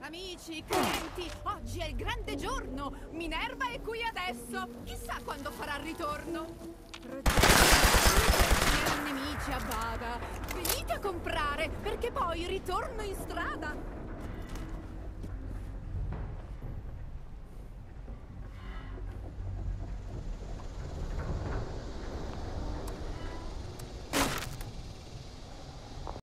Amici, clienti, oggi è il grande giorno! Minerva è qui adesso! Chissà quando farà ritorno! Miei nemici a Bada! Venite a comprare, perché poi ritorno in strada!